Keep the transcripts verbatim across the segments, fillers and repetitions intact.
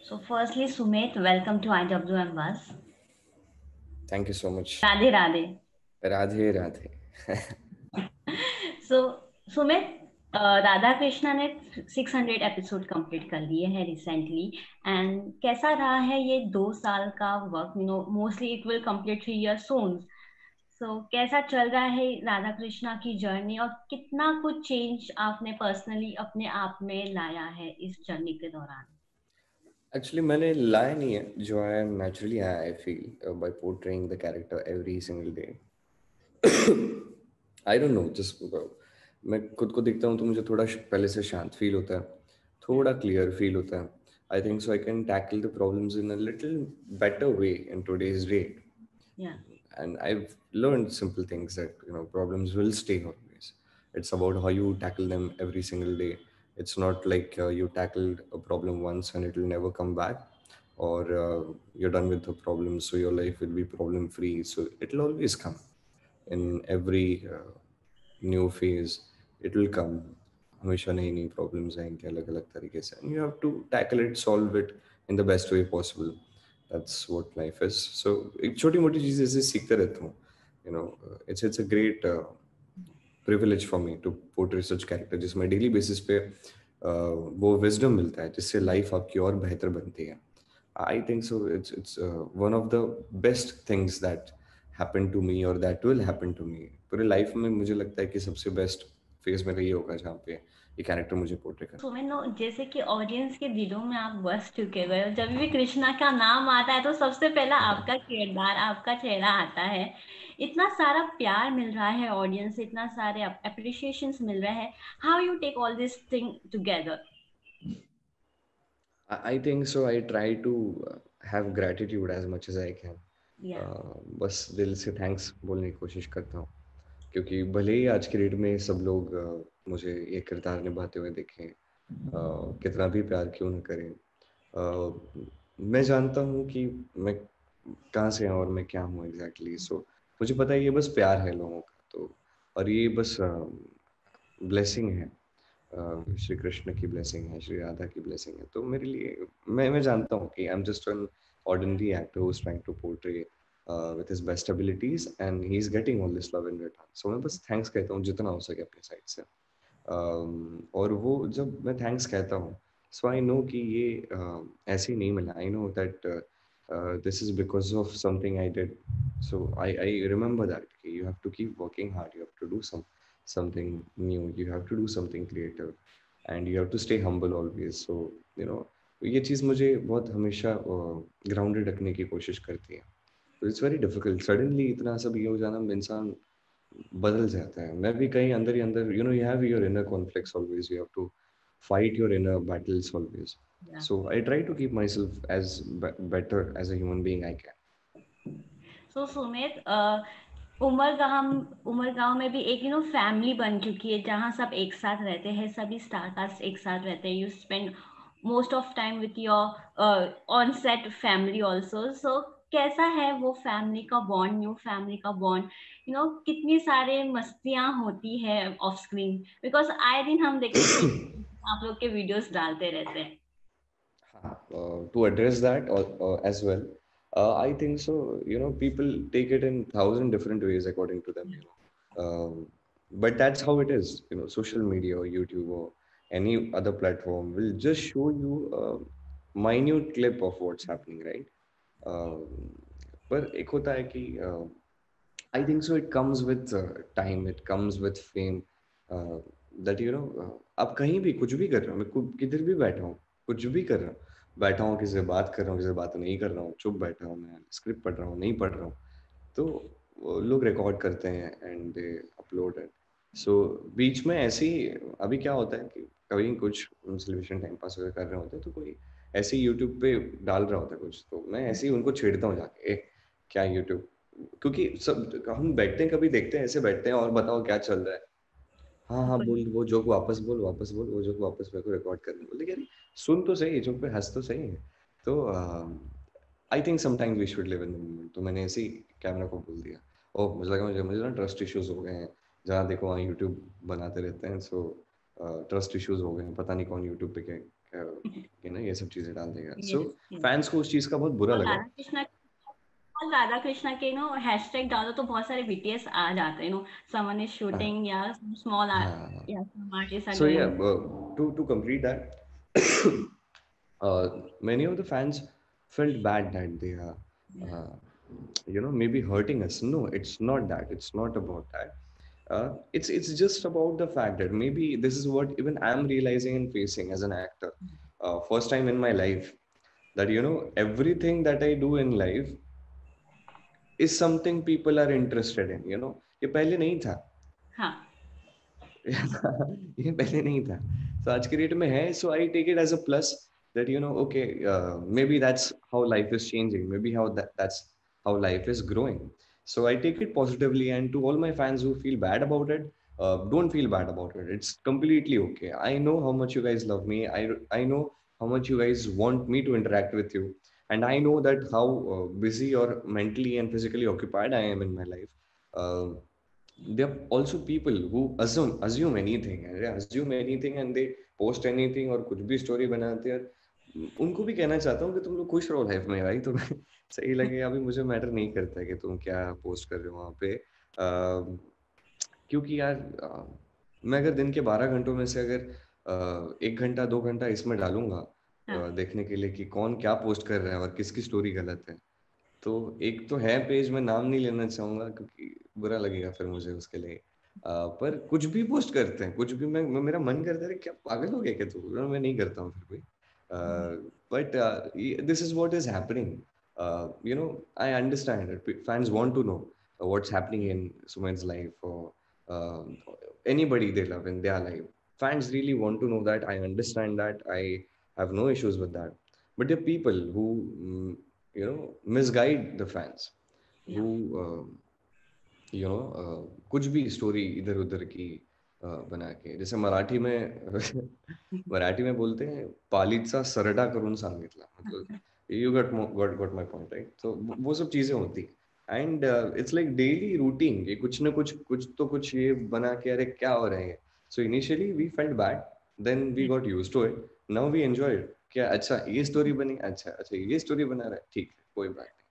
So, firstly, Sumit, welcome to I W M Bus. Thank you so much. Radhe Radhe. Radhe Radhe. So, Sumit, uh, Radha Krishna ने six hundred episode complete कर लिए हैं recently and कैसा रहा है ये दो साल का work you know mostly it will complete three years soon so कैसा चल रहा है राधा कृष्णा की जर्नी और कितना कुछ चेंज आपने पर्सनली अपने आप में लाया है इस जर्नी के दौरान Actually, मैंने लाया नहीं है जो I am naturally I feel uh, by portraying the character every single day. I don't know, just uh, मैं खुद को देखता हूँ तो मुझे थोड़ा श- पहले से शांत फील होता है, थोड़ा क्लियर फील होता है. I think so I can tackle the problems in a little better way in today's date. या And I've learned simple things that you know problems will stay always. It's about how you tackle them every single day. It's not like uh, you tackled a problem once and it will never come back, or uh, you're done with the problem, so your life will be problem free. So it'll always come in every uh, new phase. It will come. हमेशा नई नई problems आएंगे अलग अलग तरीके से, and you have to tackle it, solve it in the best way possible. That's what life is. So एक छोटी मोटी चीज़ ऐसे सीखते रहता हूँ. You know, uh, it's it's a great uh, privilege for me to portray such character जिसमें daily basis पे uh, वो विजडम मिलता है जिससे लाइफ आपकी और बेहतर बनती है. I think so. It's it's uh, one of the best things that happened to me or that will happen to me. पूरे लाइफ में मुझे लगता है कि सबसे बेस्ट फेज मेरा ये होगा जहाँ पे ये कैरेक्टर मुझे पोर्ट्रे करना. सुमित नो जैसे कि ऑडियंस के दिलों में आप बस चुके हुए हो जब भी कृष्णा का नाम आता है तो सबसे पहला आपका किरदार आपका चेहरा आता है इतना सारा प्यार मिल रहा है ऑडियंस से इतना सारे अप्रिशिएशंस मिल रहे हैं how you take all this thing together I I think so. I try to uh, have gratitude as much as I can. या Uh, बस दिल से थैंक्स बोलने की कोशिश करता हूँ, क्योंकि भले ही आज की डेट में सब लोग uh, मुझे ये किरदार निभाते हुए देखें, uh, कितना भी प्यार क्यों न करें, uh, मैं जानता हूँ कि मैं कहाँ से हूँ और मैं क्या हूँ एग्जैक्टली. सो मुझे पता है ये बस प्यार है लोगों का, तो और ये बस ब्लेसिंग है. अ, श्री कृष्ण की ब्लेसिंग है, श्री राधा की ब्लेसिंग है. तो मेरे लिए मैं मैं जानता हूँ कि I am just an ordinary actor who is trying to portray with his best abilities and he is getting all this love in return. So मैं बस थैंक्स कहता हूँ जितना हो सके अपनी साइड से. um, और वो जब मैं थैंक्स कहता हूँ, सो आई नो कि ये uh, ऐसे ही नहीं मिला. I know that this is because of something I did. So I I remember that कि you have to keep working hard, you have to do some something new, you have to do something creative, and you have to stay humble always. So you know, ये चीज़ मुझे बहुत हमेशा grounded रखने की कोशिश करती है. तो इट्स वेरी डिफिकल्ट सडनली इतना सब ये हो जाना, इंसान बदल जाता है. मैं भी कहीं अंदर ही अंदर, you know, you have your inner conflicts always, you have to fight your inner battles always. या So I try to keep myself as be- better as a human being I can. So Sumit Umargaon Umar गांव में भी एक you know family बन चुकी है जहाँ सब एक साथ रहते हैं सभी स्टारकास्ट एक साथ रहते हैं you spend most of time with your on set family also so कैसा है वो फैमिली का बॉन्ड न्यू फैमिली का बॉन्ड यू नो कितनी सारे मस्तियां होती है ऑफ स्क्रीन बिकॉज आए दिन हम देखते हैं सोशल आप लोग के वीडियोस डालते रहते हैं uh, to address that or, uh, as well. Uh, I think so. You know, people take it in thousand different ways according to them. You know, um, but that's how it is. You know, social media or YouTube or any other platform will just show you a minute clip of what's happening, right? Um, पर एक होता है कि uh, I think so. It comes with uh, time. It comes with fame. Uh, that you know, uh, आप कहीं भी कुछ भी कर रहे हो, मैं कु- किधर भी बैठा हूँ, कुछ भी कर रहा हूँ, बैठा हूँ किसी से बात कर रहा हूँ, किसी से बात नहीं कर रहा हूँ, चुप बैठा हूँ, मैं स्क्रिप्ट पढ़ रहा हूँ, नहीं पढ़ रहा हूँ, तो वो लोग रिकॉर्ड करते हैं and they upload it. So बीच में ऐसे ही अभी क्या होता है कि कभी कुछ सेलिब्रेशन टाइम पास वगैरह कर रहे होते हैं तो कोई ऐसे ही यूट्यूब पे डाल रहा होता है कुछ, तो मैं ऐसे ही उनको छेड़ता हूँ जाके, ए क्या यूट्यूब, क्योंकि सब हम बैठते हैं कभी देखते हैं ऐसे बैठते हैं और बताओ क्या चल रहा है. हाँ हाँ बोल, वो जोक वापस बोल, वापस बोल, वो जोक वापस मेरे को रिकॉर्ड करने बोल, लेकिन सुन तो सही, जोक पे हंस तो सही है. तो I think sometimes we should live in the moment. तो मैंने ऐसे ही कैमरा को बोल दिया. ओह मुझे लगा मुझे मुझे ना ट्रस्ट इश्यूज हो गए हैं, जहाँ देखो वहाँ यूट्यूब बनाते रहते हैं. सो ट्रस्ट इश्यूज हो गए हैं, पता नहीं कौन यूट्यूब पे क्या यू नो ये सब चीजें डाल देगा. सो yes, yes. फैंस को उस चीज का बहुत बुरा और लगा. राधा कृष्णा और राधा कृष्णा के नो हैशटैग डालो तो बहुत सारे बीटीएस आ जाते हैं, नो समवन इज हाँ शूटिंग या स्मॉल हाँ. या some artist are So yeah, going. uh, to to complete that, uh, many of the fans felt bad that they are, uh, you know, maybe hurting us. No, it's not that. It's not about that. Uh, it's it's just about the fact that maybe this is what even I'm realizing and facing as an actor. Uh, first time in my life that you know everything that I do in life is something people are interested in. You know, ये पहले नहीं था. हाँ. ये पहले नहीं था. So आज की डेट में है. So I take it as a plus that you know okay, uh, maybe that's how life is changing, maybe how that, that's how life is growing. So I take it positively, and to all my fans who feel bad about it, uh, don't feel bad about it. It's completely okay. I know how much you guys love me. I I know how much you guys want me to interact with you, and I know that how uh, busy or mentally and physically occupied I am in my life. Uh, there are also people who assume assume anything and they assume anything and they post anything और कुछ भी story बनाते हैं. उनको भी कहना चाहता हूँ कि तुम लोग खुश रहो लाइफ में भाई. तुम्हें सही लगे अभी मुझे मैटर नहीं करता है कि तुम क्या पोस्ट कर रहे हो वहाँ पे. अ, क्योंकि यार अ, मैं अगर दिन के बारह घंटों में से अगर अ, एक घंटा दो घंटा इसमें डालूंगा हाँ. अ, देखने के लिए कि कौन क्या पोस्ट कर रहा है और किसकी स्टोरी गलत है. तो एक तो है पेज, मैं नाम नहीं लेना चाहूंगा क्योंकि बुरा लगेगा फिर मुझे उसके लिए. अ, पर कुछ भी पोस्ट करते हैं कुछ भी. मैं मैं- मेरा मन करता है क्या पागल हो गया क्या तू. मैं नहीं करता हूँ फिर भी. But this is what is happening. You know I understand fans want to know what's happening in सुमन's life or uh, anybody they love in their life. Fans really want to know that. I understand that. I have no issues with that. But there are people who mm, you know misguide the fans Yeah. who uh, you know uh, कुछ भी story इधर उधर की uh, बना के. जैसे मराठी में मराठी में बोलते हैं पालीचा सरडा करून सांगितला. मतलब you got got got my point right. तो वो सब चीजें होती हैं and it's like daily routine कि कुछ ना कुछ कुछ तो कुछ ये बना के अरे क्या हो रहा है. So initially we felt bad, then we got used to it. Now we enjoy it. क्या अच्छा ये स्टोरी बनी, अच्छा अच्छा ये स्टोरी बना रहा है, ठीक है कोई बात नहीं.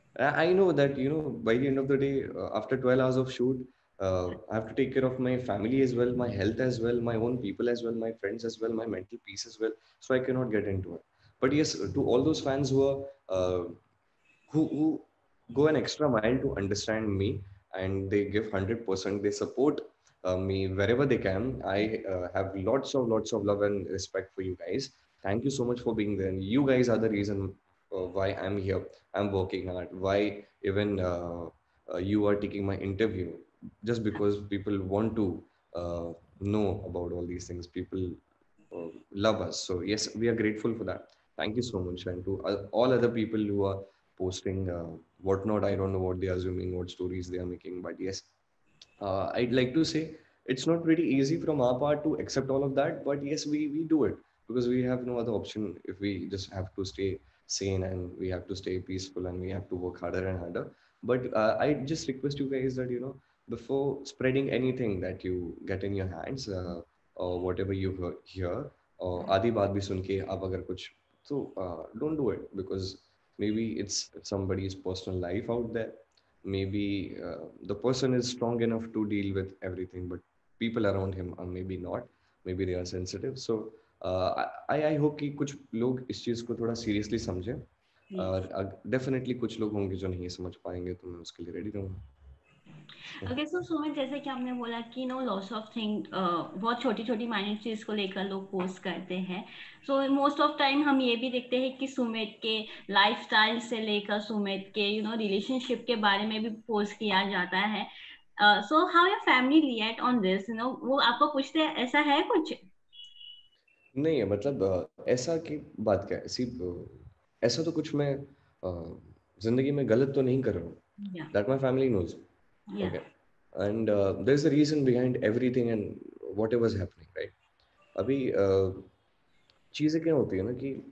I I know that, you know, by the end of the day, uh, after twelve hours of shoot, uh, I have to take care of my family as well, my health as well, my own people as well, my friends as well, my mental peace as well. So I cannot get into it. But yes, to all those fans who are uh, who who go an extra mile to understand me and they give one hundred percent, they support uh, me wherever they can. I uh, have lots of lots of love and respect for you guys. Thank you so much for being there. You guys are the reason uh, why I'm here. I'm working hard. Why even uh, uh, you are taking my interview, just because people want to uh, know about all these things. People uh, love us. So yes, we are grateful for that. Thank you so much. And to uh, all other people who are posting uh, whatnot, I don't know what they are assuming, what stories they are making, but yes, uh, I'd like to say it's not pretty easy from our part to accept all of that, but yes, we we do it because we have no other option. If we just have to stay sane and we have to stay peaceful and we have to work harder and harder. But uh, I just request you guys that you know before spreading anything that you get in your hands uh, or whatever you hear, hear or आधी बात भी सुन के आप अगर कुछ so uh, don't do it because maybe it's somebody's personal life out there. Maybe uh, the person is strong enough to deal with everything, but people around him are maybe not. Maybe they are sensitive. So uh, I I hope कि कुछ लोग इस चीज को थोड़ा seriously समझें. Yes. और definitely कुछ लोग होंगे जो नहीं समझ पाएंगे तो मैं उसके लिए रेडी रहूंगा. ओके सो सुमित, जैसे कि आपने बोला कि नो लॉस ऑफ थिंग, बहुत छोटी छोटी माइनर चीज को लेकर लोग पोस्ट करते हैं. सो मोस्ट ऑफ टाइम हम ये भी देखते हैं कि सुमित के लाइफस्टाइल से लेकर सुमित के यू नो रिलेशनशिप के बारे में भी पोस्ट किया जाता है. So how your family react on this, you know वो आपको पूछते हैं ऐसा है कुछ? नहीं है मतलब अ, ऐसा की बात क्या है ऐसी अ, ऐसा तो कुछ मैं अ, जिंदगी में गलत तो नहीं कर रहा हूँ. Yeah. That my family knows. Yeah. Okay. And there is a reason behind everything and whatever is happening right. अभी uh, चीजें क्या होती है ना कि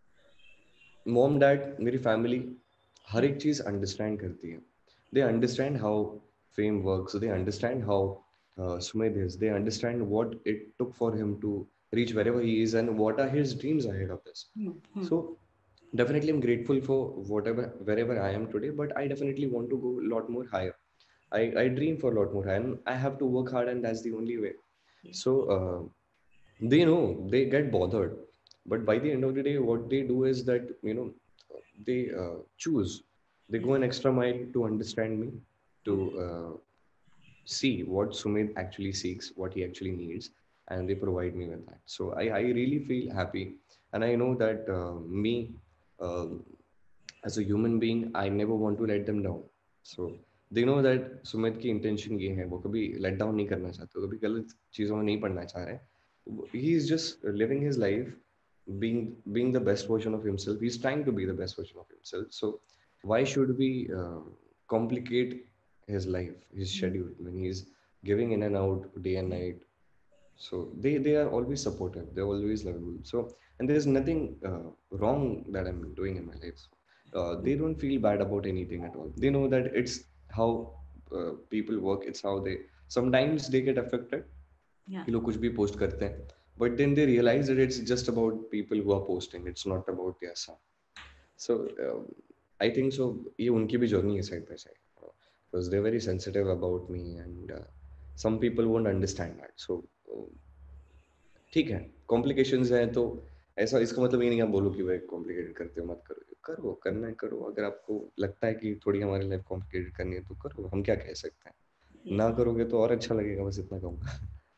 मॉम डैड मेरी फैमिली हर एक चीज अंडरस्टैंड करती है. They understand how fame works. They understand how Sumedh is. They understand what it took for him to reach wherever he is and what are his dreams ahead of this. Mm-hmm. So definitely I'm grateful for whatever wherever I am today, but I definitely want to go a lot more higher. I, I dream for a lot more and I have to work hard, and that's the only way. Yes. So uh, they know, they get bothered, but by the end of the day, what they do is that, you know, they uh, choose, they Yes. go an extra mile to understand me, to Yes. uh, see what Sumit actually seeks, what he actually needs, and they provide me with that. So I, I really feel happy, and I know that uh, me, um as a human being, I never want to let them down. So they know that Sumit की intention ये है, वो कभी let down नहीं करना चाहते, कभी गलत चीजों में नहीं पड़ना चाह रहे. He is just living his life, being being the best version of himself. He's trying to be the best version of himself. So why should we uh, complicate his life, his schedule, when he's giving in and out day and night? So they they are always supportive, they're always lovable. So, and there's nothing uh, wrong that I'm doing in my life. So, uh, they don't feel bad about anything at all. They know that it's how uh, people work, it's how they sometimes they get affected Yeah. कि लोग कुछ भी post करते हैं, but then they realize that it's just about people who are posting, it's not about their son. So um, I think so ये उनकी भी journey है side by side, uh, because they're very sensitive about me, and uh, some people won't understand that. So uh, ठीक है, complications हैं तो ऐसा, इसका मतलब ये नहीं आप बोलो कि भाई कॉम्प्लिकेटेड करते हो मत करो, करो, करना है करो. अगर आपको लगता है कि थोड़ी हमारी लाइफ कॉम्प्लिकेटेड करनी है तो करो, हम क्या कह सकते हैं. Yes. ना करोगे तो और अच्छा लगेगा, बस इतना कहूँगा.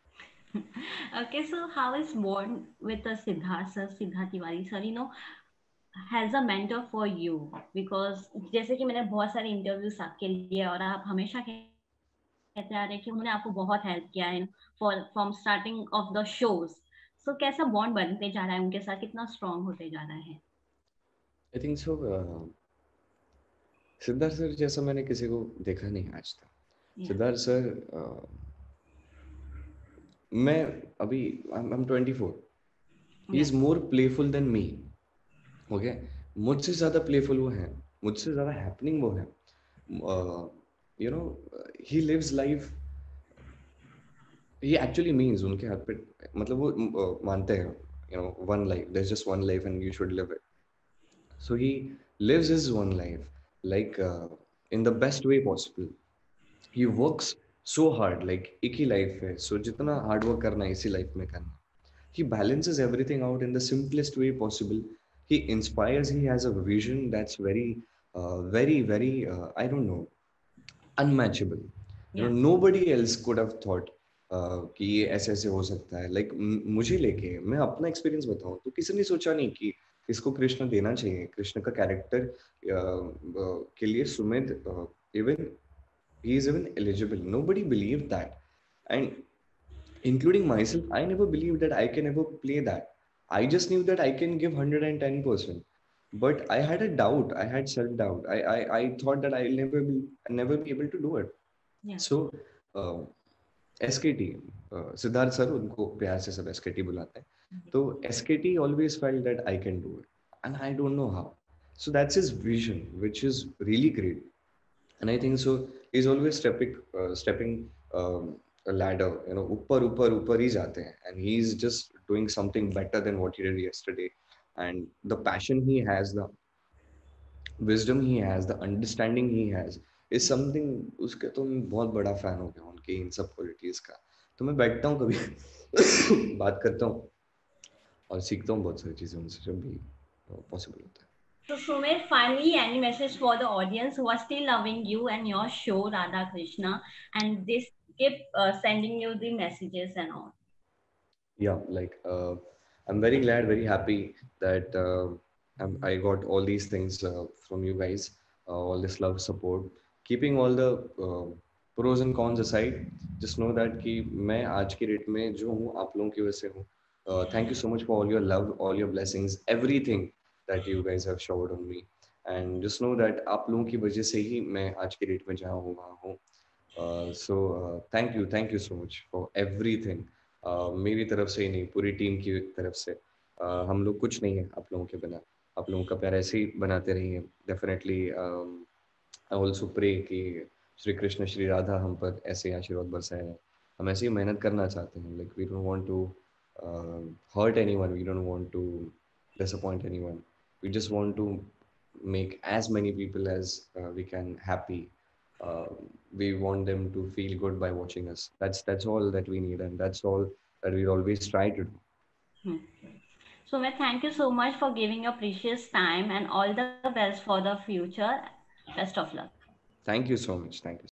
Okay, so how is born with a Siddharth sir, Siddharth Tiwari sir, you know, has a mentor for you? Because जैसे कि मैंने बहुत सारे इंटरव्यूज आपके लिए, और आप हमेशा कहते आ रहे हैं कि उन्होंने आपको बहुत हेल्प किया है for from starting of the shows. So कैसा बॉन्ड बनते जा रहा है उनके साथ, कितना स्ट्रांग होते जा रहा है? I think so Siddharth sir जैसा मैंने किसी को देखा नहीं आज तक. Yeah. सिद्धार्थ सर uh, मैं अभी I am twenty four, he Yeah. Is more playful than me. Okay, मुझसे ज्यादा प्लेफुल वो है, मुझसे ज्यादा हैपनिंग वो है. You know, he lives life, he actually means उनके हाथ पे, मतलब वो uh, मानते हैं, you know, one life, there's just one life and you should live it. So he lives his one life like uh, in the best way possible. He works so hard, like एक ही life है, so जितना hard work करना है इसी life में करना. He balances everything out in the simplest way possible. He inspires, he has a vision that's very uh, very very uh, I don't know, unmatchable. You know, Yeah. nobody else could have thought uh, कि ये ऐसे ऐसे हो सकता है. Like like, मुझे लेके मैं अपना एक्सपीरियंस बताऊं तो किसी ने सोचा नहीं कि इसको कृष्ण देना चाहिए. कृष्ण का कैरेक्टर के लिए Sumit even he is even eligible. Nobody believed that, and including myself, I never believed that I can ever play that. I just knew that I can give one hundred ten percent, but I had a doubt. I had self doubt. I, I I thought that I'll never be never be able to do it. Yeah. So uh, S K T, Siddharth sir, उनको प्यार से सब S K T बुलाते हैं. तो S K T always felt that I can do it and I don't know how. So that's his vision which is really great. And I think so he's always stepping uh, stepping um, a ladder, you know, ऊपर ऊपर ऊपर ही जाते हैं, and he's just doing something better than what he did yesterday. And the passion he has, the wisdom he has, the understanding he has is something. उसके तो मैं बहुत बड़ा फैन हो गया उनके इन सब क्वालिटीज का. तो मैं बैठता हूँ कभी बात करता हूँ और सीखता हूँ बहुत सारी चीजें उनसे जब भी पॉसिबल होता है. So Sumit, finally, any message for the audience who are still loving you and your show Radha Krishna, and this keep uh, sending you the messages and all? Yeah, like uh, I'm very glad, very happy that uh, I'm, I got all these things uh, from you guys, uh, all this love, support. Keeping all the uh, pros and cons aside, just know that कि मैं आज की date में जो हूँ आप लोगों की वजह से हूँ. Uh, thank you so much for all your love, all your blessings, everything that you guys have showered on me. And just know that आप लोगों की वजह से ही मैं आज की डेट में जहाँ हूँ वहाँ हूँ. Uh, so uh, thank you, thank you so much for everything. Uh, मेरी तरफ से ही नहीं, पूरी टीम की तरफ से. uh, हम लोग कुछ नहीं है आप लोगों के बिना. आप लोगों का प्यार ऐसे ही बनाते रहिए. डेफिनेटली आई ऑल्सो प्रे कि श्री कृष्ण श्री राधा हम पर ऐसे ही आशीर्वाद बरसाए. हम ऐसे ही मेहनत करना चाहते हैं. Like we don't want to uh, hurt anyone. We don't want to disappoint anyone. We just want to make as many people as uh, we can happy. uh, we want them to feel good by watching us. That's that's all that we need, and that's all that we always try to do. Hmm. Sumit, thank you so much for giving your precious time and all the best for the future. Best of luck. Thank you so much. Thank you so much.